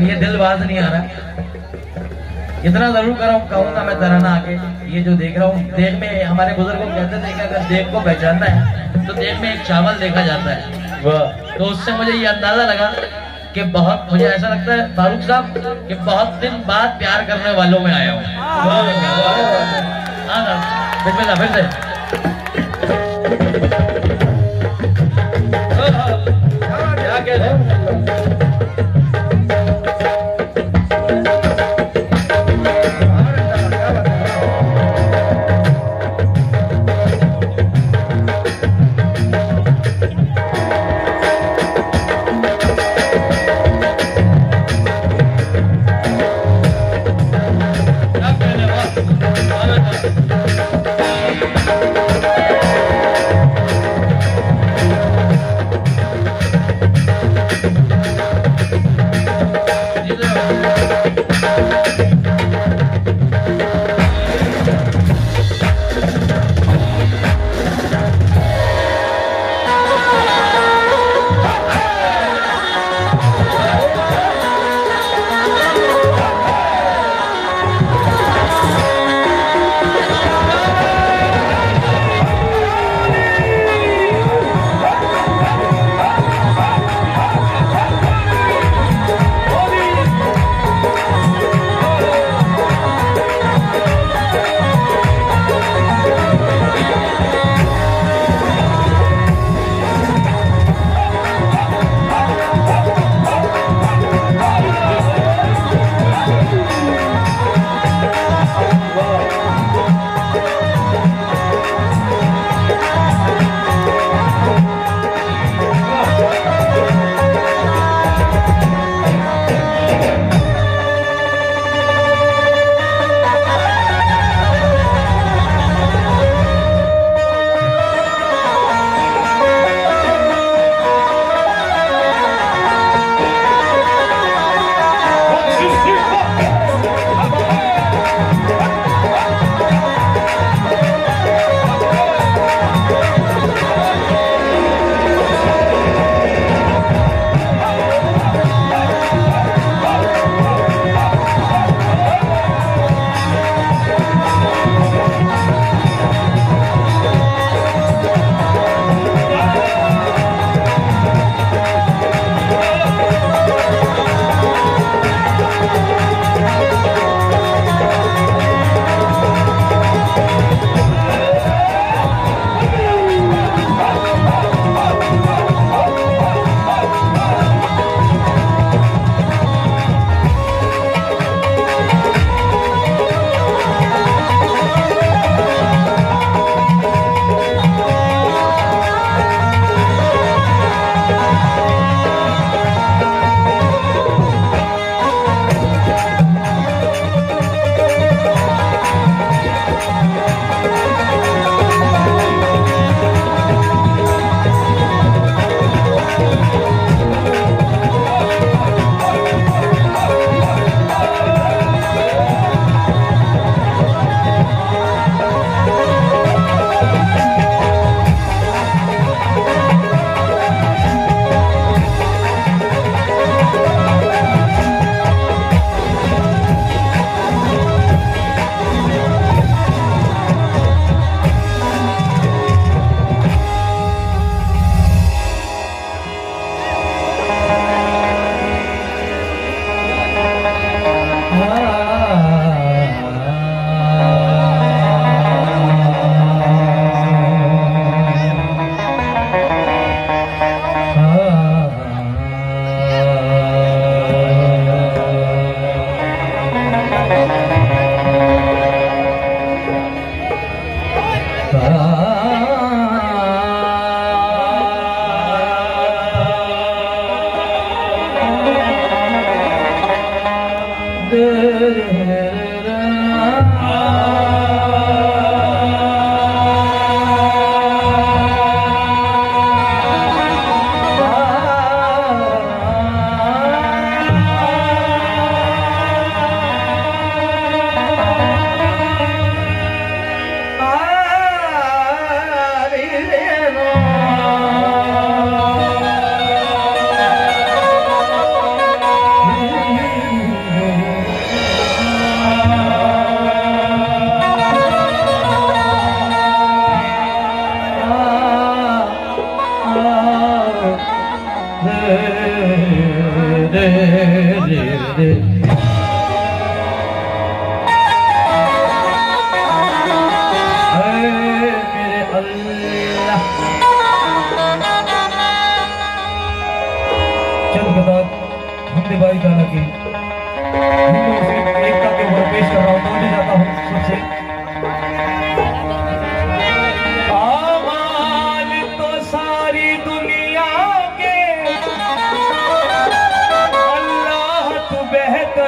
अब ये दिल बाज नहीं आ रहा। इतना जरूर कहूंगा मैं तराना आके, ये जो देख रहा हूँ, देख में हमारे बुजुर्गों कहते थे कि अगर देख को पहचानना है तो देख में एक चावल देखा जाता है। वह तो उससे मुझे ये अंदाजा लगा कि बहुत, मुझे ऐसा लगता है फारूक साहब कि बहुत दिन बाद प्यार करने वालों में आया हूँ। हाँ बिस्मिल्लाह फिर से। क्या कहते हैं?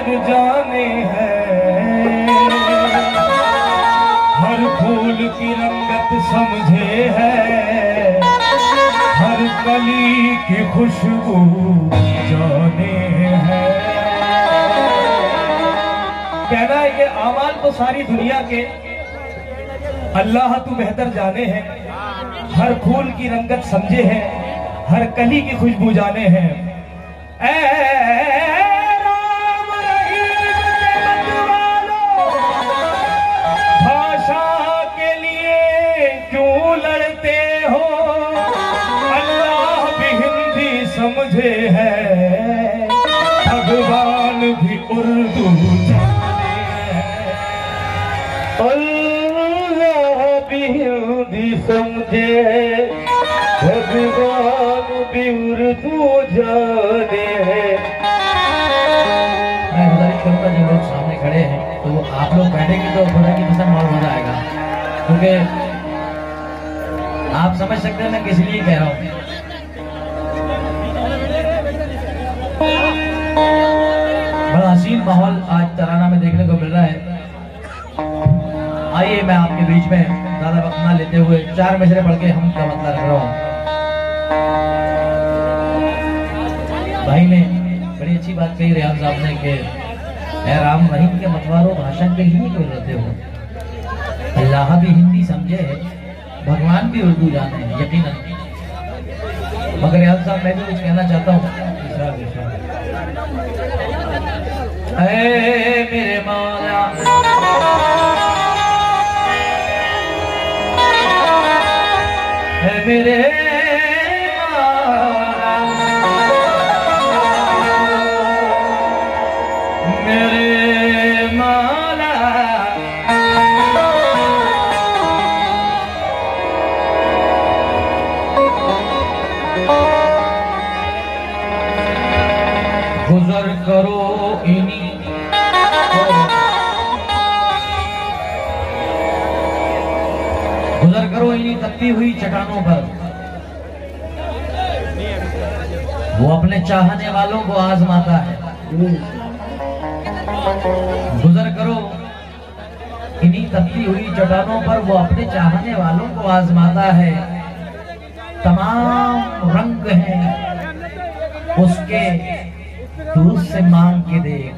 भगवान जाने हैं, हर फूल की रंगत समझे है, हर कली की खुशबू जाने है। कहना है कि आमाल तो सारी दुनिया के, अल्लाह तू बेहतर जाने हैं, हर फूल की रंगत समझे है, हर कली की खुशबू जाने हैं। राम रहीम के मतवालों, भाषा के लिए क्यों लड़ते हो, अल्लाह भी हिंदी समझे है, भगवान भी उर्दू जाने हैं। अल्लाह भी हिंदी समझे, भगवान भी उर्दू जाने हैं। मैं गुजारिश करूंगा जो लोग सामने खड़े हैं तो आप लोग बैठेंगे तो थोड़ा की पसंद और मजा आएगा, क्योंकि आप समझ सकते हैं मैं किस लिए कह रहा हूँ। बड़ा हसीन माहौल आज तराना में देखने को मिल रहा है। आइए मैं आपके बीच में ज्यादा वक्त ना लेते हुए 4 मिसरे पढ़ के हम का मतलब रख रहा हूँ। भाई ने बड़ी अच्छी बात कही रियाज साहब ने कि ऐ राम रहीम के मतवारों, भाषा के लिए क्यों रहते हो, अल्लाह भी हिंदी समझे है, भगवान भी उर्दू जाने हैं। यकीनन मगर रियाज साहब मैं भी कुछ कहना चाहता हूँ। ऐ मेरे मौला ऐ मेरे गुजर करो इन्हीं गुजर करो इन्हीं तपती हुई चट्टानों पर, वो अपने चाहने वालों को आजमाता है। गुजर करो इन्हीं तपती हुई चट्टानों पर, वो अपने चाहने वालों को आजमाता है। तमाम रंग हैं उसके, तू उससे मांग के देख,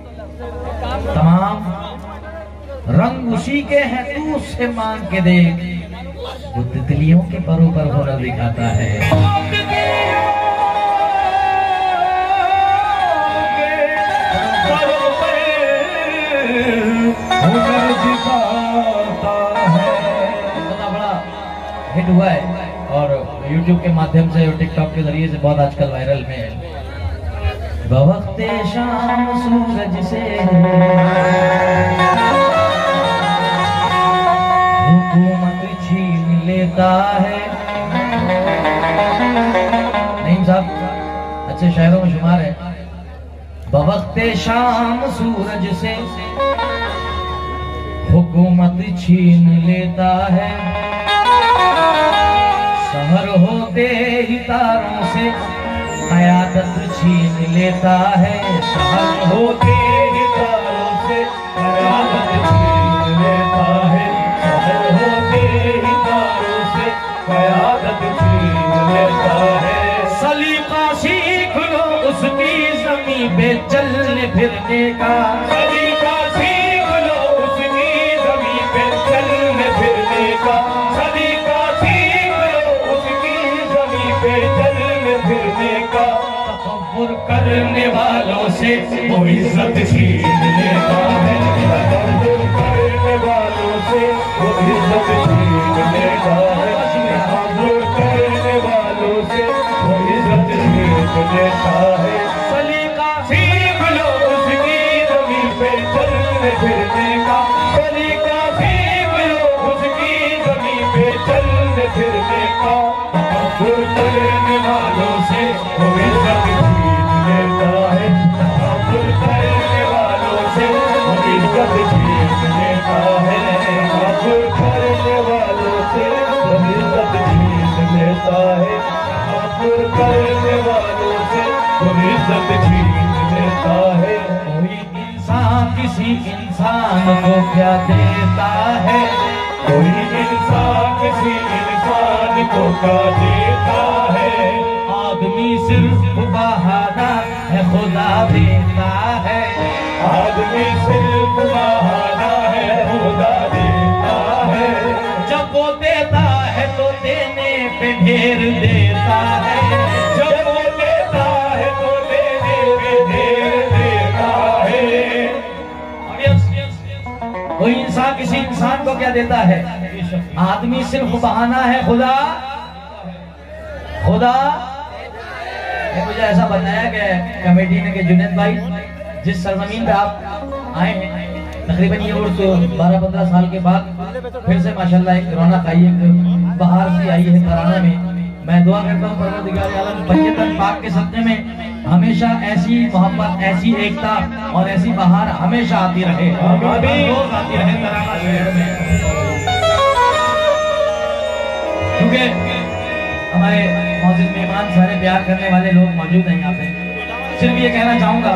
तमाम रंग उसी के हैं, तू उससे मांग के देख। वो तितलियों के परों पर हुनर दिखाता है। हुनर दिखाता है। इतना बड़ा हिट हुआ है और YouTube के माध्यम से और TikTok के जरिए से बहुत आजकल वायरल में है। बवक्ते शाम सूरज से हुकूमत छीन लेता है। नहीं साहब अच्छे शायरों में शुमार है। बवक्ते शाम सूरज से हुकूमत छीन लेता है, सहर होते ही तारों से क़यादत छीन लेता है। सहर होते ही तारों से क़यादत छीन लेता है, सहर होते ही तारों से क़यादत छीन लेता है। सलीका सीख लो उसकी ज़मीं पे चलने फिरने का, सलीका सीख लो उसकी ज़मीं पे चलने फिरने का, सलीका सीख लो उसकी ज़मीं पे चलने फिरने का। तकब्बुर करने वालों से वो इज्जत छीन लेता है, तकब्बुर करने वालों से वो इज्जत छीन लेता है, तकब्बुर करने वालों से वो इज्जत छीन लेता है। सलीका सीख लो उसकी ज़मीं पे चलने फिरने का, सलीका सीख लो उसकी ज़मीं पे चलने फिरने का। तकब्बुर करने वालों से वो इज्जत छीन लेता है, तकब्बुर करने वालों से वो इज्जत छीन लेता है, तकब्बुर करने वालों से वो इज्जत छीन लेता है, तकब्बुर करने वालों से वो इज्जत छीन लेता है। किसी इंसान को क्या देता है, कोई इंसान किसी इंसान को क्या देता है, आदमी सिर्फ बहाना है खुदा देता है, आदमी सिर्फ बहाना है खुदा देता है, जब वो देता है तो देने पे ढेर देता है, जब वो देता है तो देने पे ढेर देता है। कोई इंसान किसी इंसान को क्या देता है, आदमी सिर्फ बहाना है खुदा खुदा। मुझे ऐसा बताया गया कमेटी ने कि जुनैद भाई जिस सरजमीन पे आप आए हैं तकरीबन ये उर्स 12-15 साल के बाद फिर से माशाल्लाह एक रौनक आई, एक बहार सी आई है तराना में। मैं दुआ करता हूँ परवरदिगार आलम पंजतन पाक के सदक़े में हमेशा ऐसी मोहब्बत, ऐसी एकता और ऐसी बहार हमेशा आती रहे, रोज आती रहे तराना शहर में। क्योंकि हमारे मौजूद मेहमान सारे प्यार करने वाले लोग मौजूद हैं यहाँ पे। सिर्फ ये कहना चाहूंगा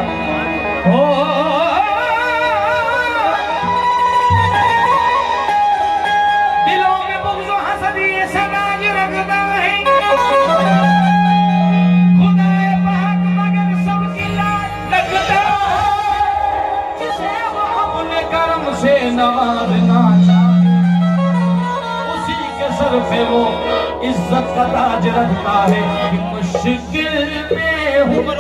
दिलों में बुग़्ज़ व हसद ये समाज रखता है, खुदाए पाक मगर सबकी लाज रखता है, जिसे वो अपने करम से नवाज़ना चाहे उसी के सर पे वो इज्जत का ताज रखता है कि मुश्किल में हूँ।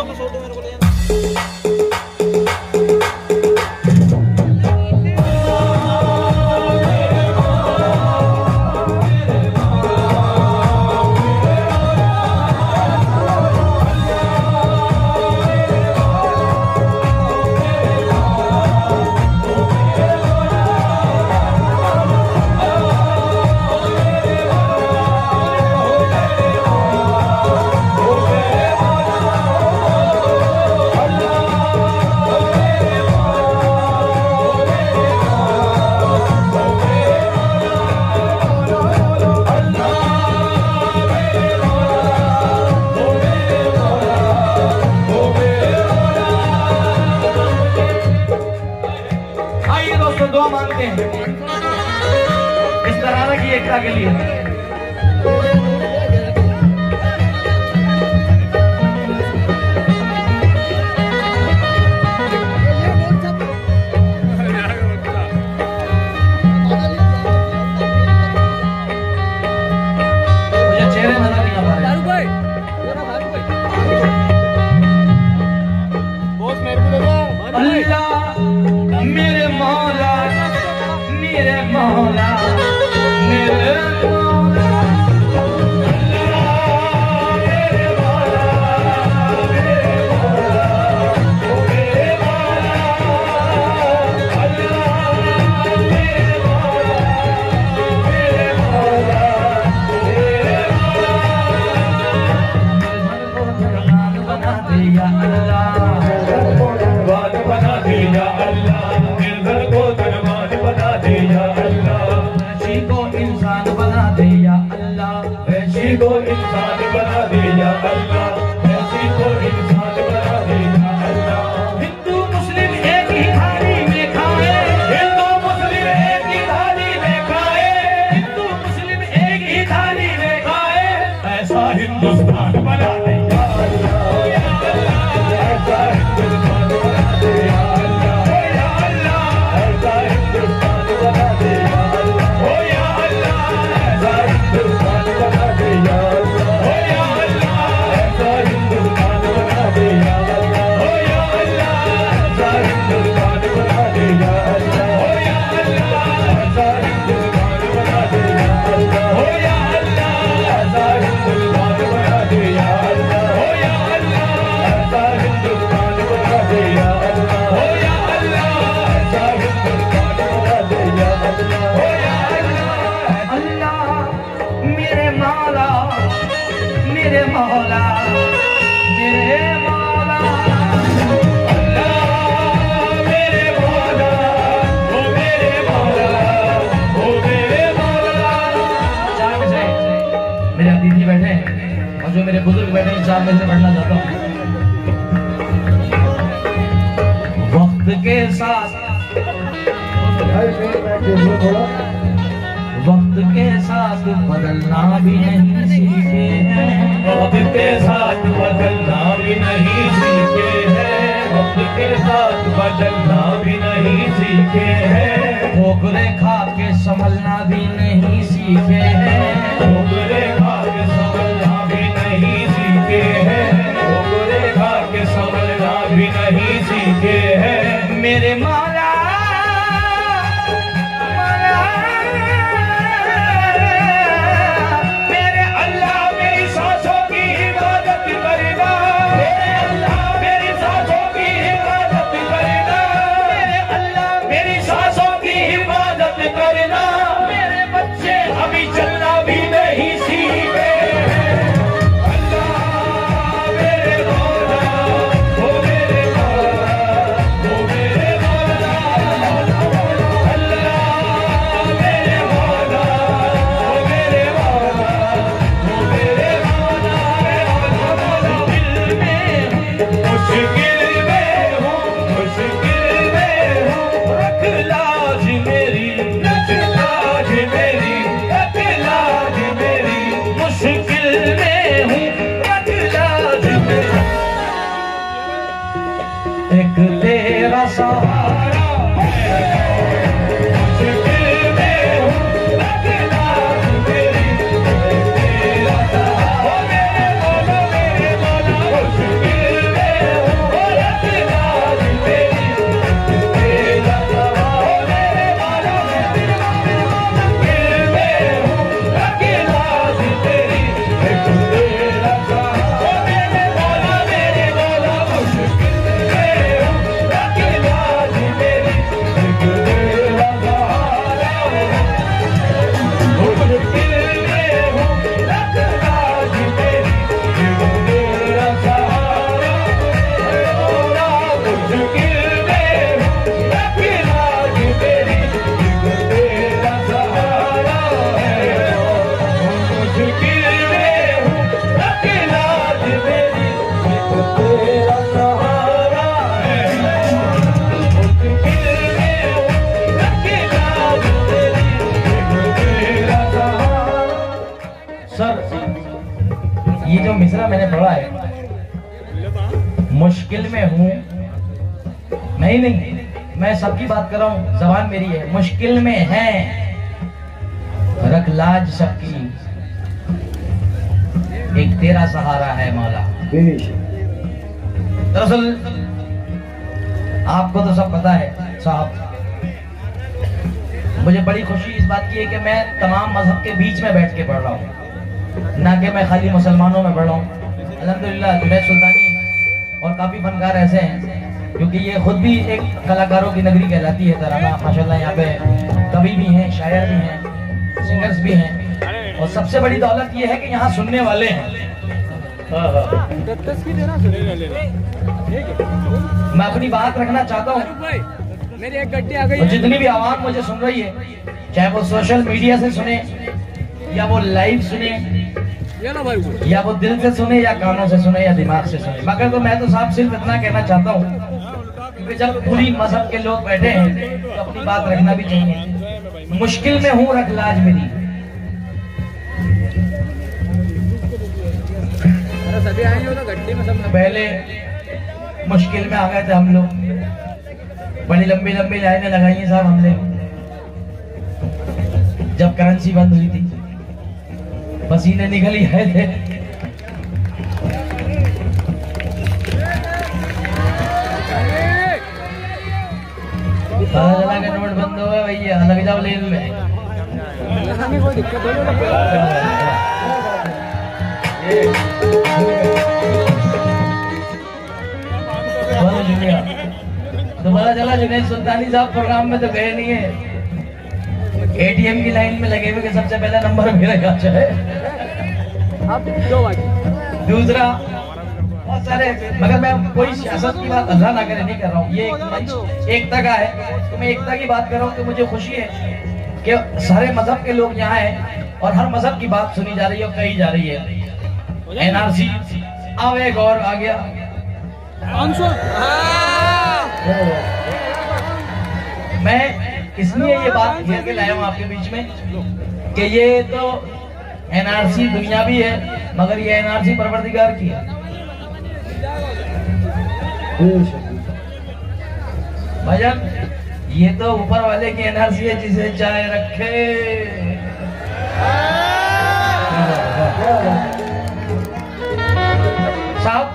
दुआ मांगते हैं इस तरह की एकता के लिए। मुझे चेहरे नजर नहीं आ रहा है। अल्लाह मेरे मौला मेरे मौला मेरे मौला को इंसान बना दे या अल्लाह, ऐसी को इंसान बना दे या अल्लाह। हिंदू मुस्लिम एक ही थाली में खाए, हिंदू मुस्लिम एक ही थाली में खाए, हिंदू मुस्लिम एक ही थाली में खाए, ऐसा हिंदुस्तान बना दे या अल्लाह, ऐसा हिंदुस्तान बना दे या अल्लाह, ऐसा हिंदुस्तान बना दे या अल्लाह, ओ या अल्लाह, ऐसा हिंदुस्तान बना दे या अल्लाह, ओ या अल्लाह, ऐसा हिंदुस्तान बना दे या अल्लाह, ओ या अल्लाह, ऐसा हिंदुस्तान बना दे या अल्लाह, ओ या अल्लाह, ऐसा हिंदुस्तान बना दे या अल्लाह, ओ या अल्लाह, ऐसा हिंदुस्तान बना दे या अल्लाह, ओ या अल्लाह, ऐसा हिंदुस्तान बना दे या अल्लाह, ओ या अल्लाह, ऐसा हिंदुस्तान बना दे या अल्लाह, ओ या अल्लाह। अल्लाह मेरे मौला मेरे मौला मेरे मौला, अल्लाह मेरे मौला, ओ मेरे मौला, ओ मेरे मौला। चार में से मेरे अतिथि बैठे हैं और जो मेरे बुजुर्ग बैठे हैं, चार में से पढ़ना चाहता हूँ। वक्त के साथ वक्त के साथ बदलना भी नहीं सीखे हैं, वक्त के साथ बदलना भी नहीं सीखे हैं, वक्त के साथ बदलना भी नहीं सीखे हैं, ठोकरे खा के संभलना भी नहीं सीखे हैं, ठोकरे खा के संभलना भी नहीं सीखे हैं, ठोकरे खा के संभलना भी नहीं सीखे हैं। मेरे मौला मेरे अल्लाह मेरी सांसों की हिफाजत करना, मेरे अल्लाह मेरी सांसों की हिफाजत करना, मेरे अल्लाह मेरी सांसों की हिफाजत करना। मेरे बच्चे अभी चलना भी नहीं सीखे हैं। अल्लाह मेरे मौला, ओ मेरे मौला, ओ मेरे मौला, अल्लाह मेरे मौला, ओ मेरे मौला, ओ मेरे मौला, दिल में मुश्किल में हूँ, मुश्किल में हूँ, रख लाज मेरी, रख लाज मेरी, रख लाज मेरी, मुश्किल में हूँ, रख लाज मेरी। एक तेरा सहारा मुश्किल में हूँ, रख लाज मेरी, तेरा सहारा। ओ मेरे मौला, मेरे मौला, मुश्किल में हूँ, रख लाज मेरी, तेरा सहारा। ओ मेरे मौला, मेरे मौला, मुश्किल में हूँ, रख लाज मेरी, एक तेरा सहारा। ओ मेरे मौला, मेरे मौला, मुश्किल में हूँ, रख लाज मेरी, एक तेरा सहारा। मुश्किल में हूँ, रख लाज मेरी, एक तेरा सहारा। मौला मुश्किल में हूँ, रख लाज मेरी, एक तेरा सहारा है। मुश्किल में हूँ, रख लाज मेरी, एक तेरा सहारा है। मुश्किल में हूँ, रख लाज मेरी, एक तेरा सहारा। सर, ये जो मिसरा मैंने पढ़ा है, मुश्किल में हूँ, नहीं, मैं सबकी बात कर रहा हूँ, जबान मेरी है, मुश्किल में है, रख लाज सबकी, एक तेरा सहारा है मौला। दरअसल आपको तो सब पता है साहब, मुझे बड़ी खुशी इस बात की है कि मैं तमाम मजहब के बीच में बैठ के पढ़ रहा हूँ, ना कि मैं खाली मुसलमानों में पढ़ रहा हूँ। अल्हम्दुलिल्लाह जुनैद सुल्तानी और काफ़ी फनकार ऐसे हैं, क्योंकि ये खुद भी एक कलाकारों की नगरी कहलाती है तराना। माशाल्लाह यहाँ पे कवि भी हैं, शायर भी हैं, सिंगर्स भी हैं, और सबसे बड़ी दौलत ये है कि यहाँ सुनने वाले हैं। मैं अपनी बात रखना चाहता हूँ, मेरी एक गड्डी आ गई और जितनी भी आवाम मुझे सुन रही है, चाहे वो सोशल मीडिया से सुने या वो लाइव सुने ये लो भाई या वो दिल से सुने या कानों से सुने या दिमाग से सुने, मगर तो मैं तो साहब सिर्फ इतना कहना चाहता हूँ कि जब पूरी मजहब के लोग बैठे हैं तो अपनी बात रखना भी चाहिए। मुश्किल में हूँ, रख लाज मेरी। सभी आएंगे तो गड्डी में सब पहले मुश्किल में आ गए थे हम लोग, बड़ी लंबी लंबी लाइनें लगाई हैं साहब हमने, जब करेंसी बंद हुई थी, पसीने निकल ही आए थे। पता चला कि नोट बंद हो गए भैया, लग जाओ लेन में। हमें कोई दिक्कत नहीं बहुत शुक्रिया। तो पता चला जुनैद सुल्तानी साहब प्रोग्राम में तो गए नहीं है, एटीएम की लाइन में लगे हुए कि सबसे पहला नंबर मेरा गाचा है। अब दो बाकी दूसरा बहुत सारे, मगर मैं कोई सियासत की बात अल्लाह ना करे नहीं कर रहा हूँ, ये एक मंच एकता का है, तो मैं एकता की बात कर रहा हूँ। तो मुझे खुशी है कि सारे मजहब के लोग यहाँ हैं और हर मजहब की बात सुनी जा रही है और कही जा रही है। एनआरसी अब एक और आ गया, 500 मैं इसलिए ये बात घेर के लाया हूँ आपके बीच में कि ये तो एनआरसी दुनियावी है, मगर ये एनआरसी परवरदिगार की है। भाईजान ये तो ऊपर वाले की एनआरसी है, जिसे चाहे रखे। साहब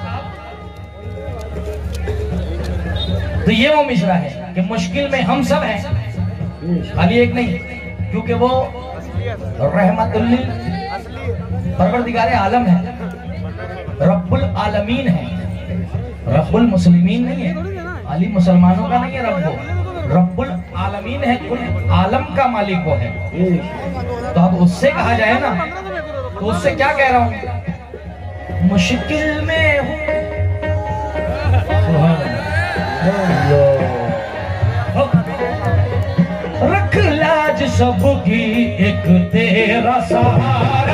तो ये वो मिश्रा है कि मुश्किल में हम सब हैं, खाली एक नहीं, क्योंकि वो रहमतुल्लिल परवरदिगारे आलम है, रब्बुल आलमीन है, रब्बुल मुस्लिमीन नहीं है, खाली मुसलमानों का नहीं है, रब्बुल आलमीन है, कुल आलम का मालिक वो है। तो अब उससे कहा जाए ना, तो उससे क्या कह रहा हूं, मुश्किल में हूं, रख लाज सबकी एक तेरा सहारा,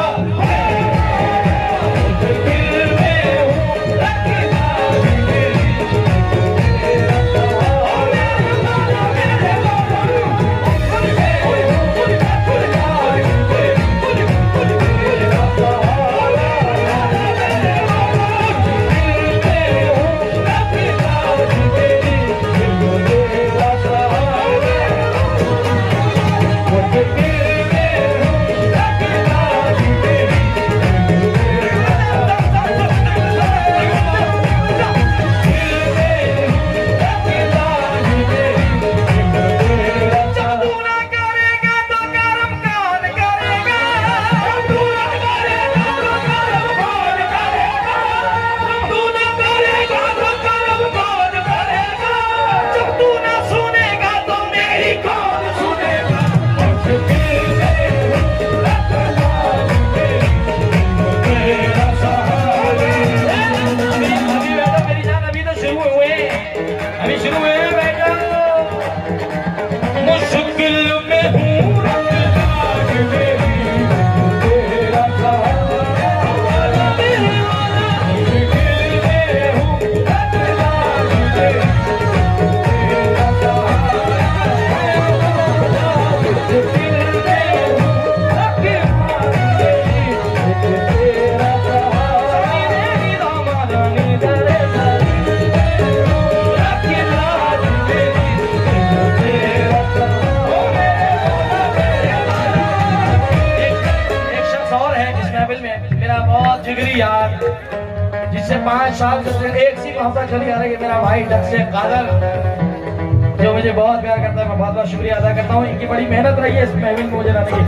जिससे 5 साल से एक सी मोहब्बत चली आ रही है, मेरा भाई ढक से कादर, जो मुझे बहुत प्यार करता है, मैं बहुत बहुत शुक्रिया अदा करता हूँ। इनकी बड़ी मेहनत रही है इस महफिल में मुझे लाने की।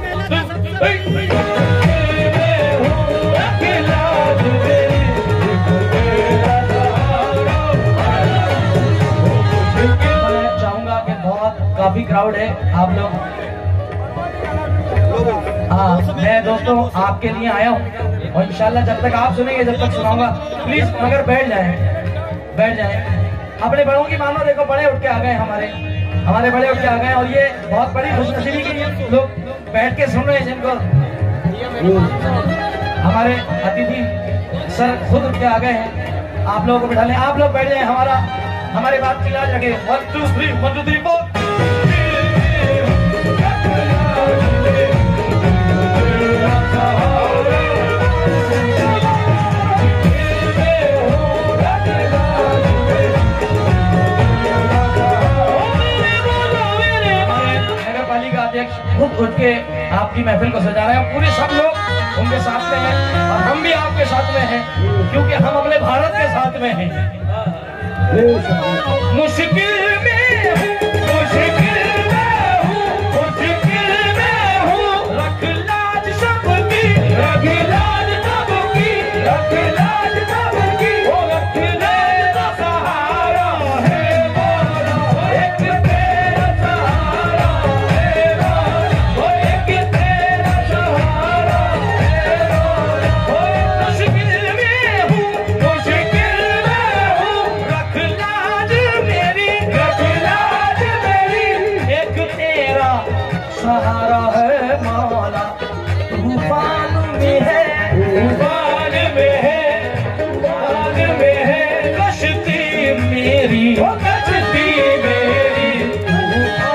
मैं चाहूंगा कि बहुत काफी क्राउड है, आप लोग, हाँ मैं दोस्तों आपके लिए आया हूँ, और इंशाल्लाह जब तक आप सुनेंगे जब तक सुनाऊंगा, प्लीज मगर बैठ जाएं। अपने बड़ों की मानो, देखो बड़े उठ के आ गए, हमारे बड़े उठ के आ गए, और ये बहुत बड़ी खुशनसीबी की लोग बैठ के सुन रहे हैं, जिनको हमारे अतिथि सर खुद उठ के आ गए हैं। आप लोगों को बिठा लें, आप लोग बैठ जाए, हमारे बात की लाज रखें। 1 2 3 1 2 3 4। खुद उठ के आपकी महफिल को सजा रहे हैं, पूरे सब लोग उनके साथ में हैं, और हम भी आपके साथ में हैं, क्योंकि हम अपने भारत के साथ में हैं। मुश्किल में हूँ, रख लाज सबकी, रख लाज सबकी, रख लाज सबकी, वो रख तेरा सहारा है मौला, एक तेरा सहारा है मौला, वो एक तेरा सहारा है मौला। मुश्किल में हूँ, रख लाज मेरी, एक तेरा सहारा है मौला। तूफान में है, कश्ती मेरी,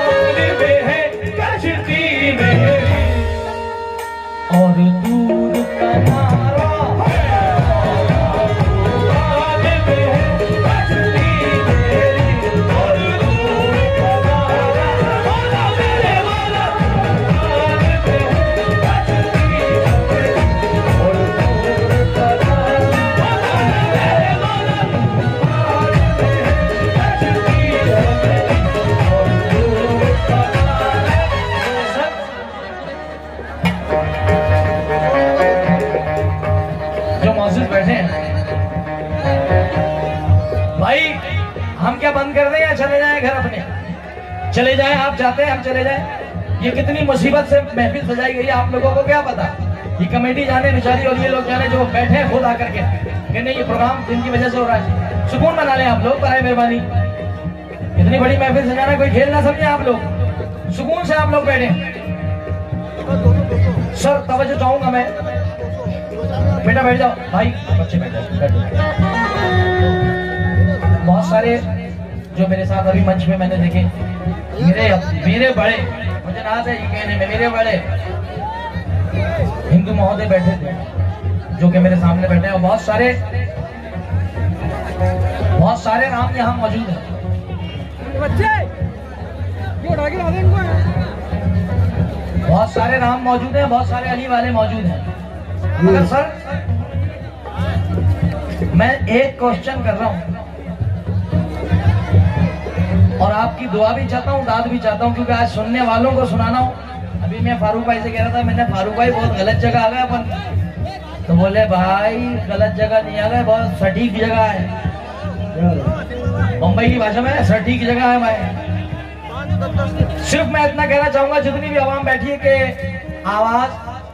चले जाए, आप चाहते हैं हम चले जाए? ये कितनी मुसीबत से महफिल सजाई गई है, आप लोगों को क्या पता? ये कमेटी जाने बेचारी और ये लोग जाने जो बैठे हैं खुद आकर के कि नहीं ये प्रोग्राम जिनकी वजह से हो रहा है। सुकून मना लें आप लोग, बराए मेहरबानी। इतनी बड़ी महफिल सजाना कोई खेल ना समझे आप लोग। सुकून से आप लोग बैठे। सर तवज्जो चाहूंगा मैं, बेटा बैठ जाओ, भाई बच्चे बैठ जाओ। बहुत सारे जो मेरे साथ अभी मंच में मैंने देखे, मेरे बड़े, मुझे नाज है ये कहने में, मेरे बड़े हिंदू महोदय बैठे थे जो कि मेरे सामने बैठे हैं, और बहुत सारे नाम यहाँ मौजूद हैं। बहुत सारे नाम मौजूद हैं, बहुत सारे अली वाले मौजूद हैं। मगर सर मैं एक क्वेश्चन कर रहा हूं और आपकी दुआ भी चाहता हूँ, दाद भी चाहता हूँ, क्योंकि आज सुनने वालों को सुनाना हूँ। अभी मैं फारूक भाई से कह रहा था, मैंने फारूक भाई बहुत गलत जगह आ गए अपन, तो बोले भाई गलत जगह नहीं आ गए, बहुत सटीक जगह है। मुंबई की भाषा में सटीक जगह है भाई। सिर्फ मैं इतना कहना चाहूंगा, जितनी भी आवाम बैठी है कि आवाज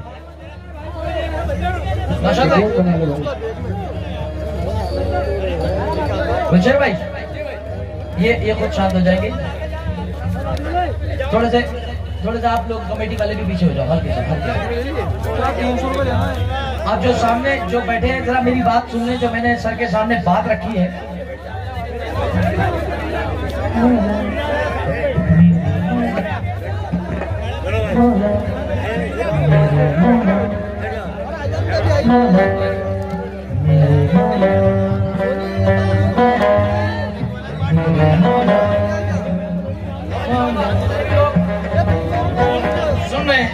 गुलशेर भाई ये खुद शांत हो जाएंगे। थोड़े से आप लोग कमेटी वाले भी पीछे हो जाओ, हल्के से। आप जो सामने जो बैठे हैं जरा मेरी बात सुन लें, जो मैंने सर के सामने बात रखी है। सुन रहे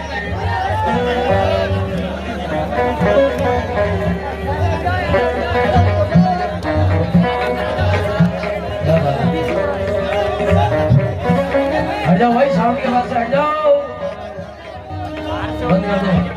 हट जाओ भाई, साउंड के पास से हट जाओ, बंद कर दो।